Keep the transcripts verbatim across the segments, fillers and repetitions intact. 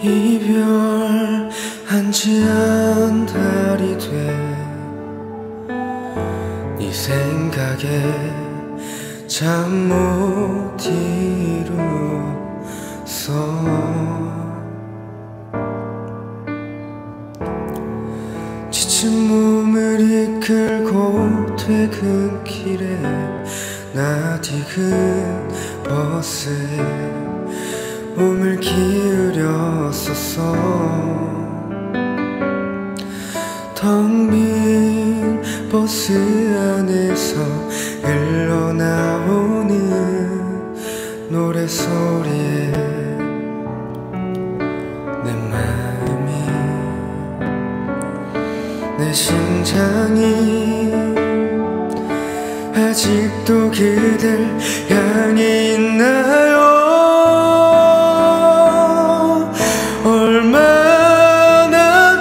이별한지 한 달이 돼 네 생각에 잠 못 이루었어. 지친 몸을 이끌고 퇴근길에 낯익은 버스에 몸을 기울였었어. 텅 빈 버스 안에서 흘러나오는 노래소리에 내 마음이, 내 심장이 아직도 그댈 향해 있나요? 얼마나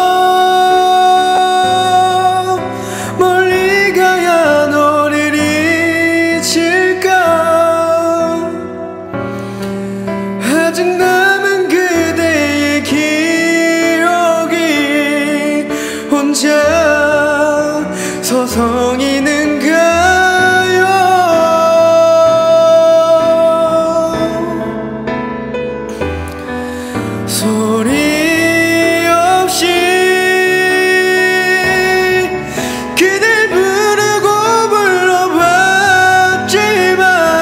더 멀리 가야 너를 잊을까? 아직 남은 그대의 기억이 혼자 서성이는가? 소리 없이 그댈 부르고 불러봤지만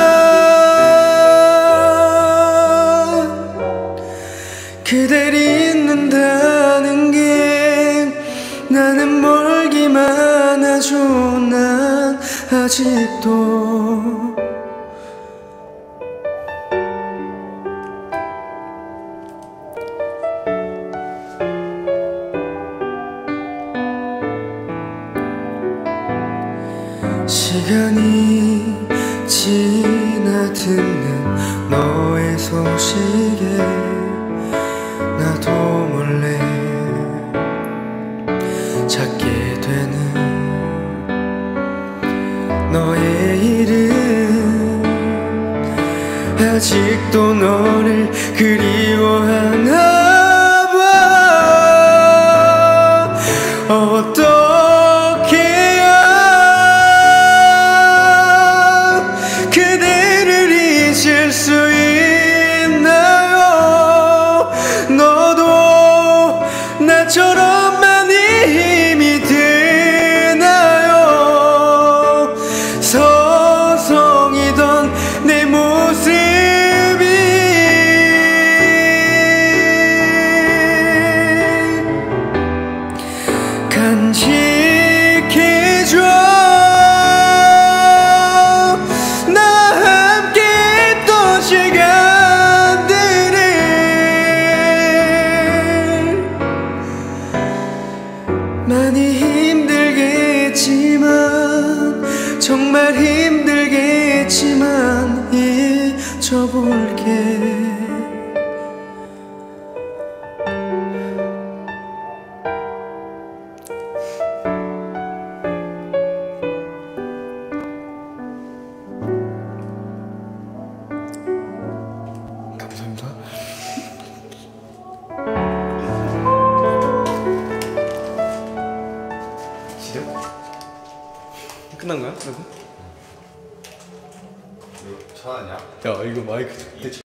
그댈 잊는다는 게 나는 멀기만 하죠. 난 아직도 시간이 지나 듣는 너의 소식에 나도 몰래 찾게 되는 너의 이름, 아직도 너를 그리워하나 봐. 어떻게 그대를 잊을 수 있나요? 너도 나처럼 많이 힘이 드나요? 서성이던 내 모습이 간직해줘. 많이 힘들겠지만, 정말 힘들겠지만 잊어볼게. 감사합니다. 끝난 거야? 이거? 이거 천 원이야? 야, 이거 마이크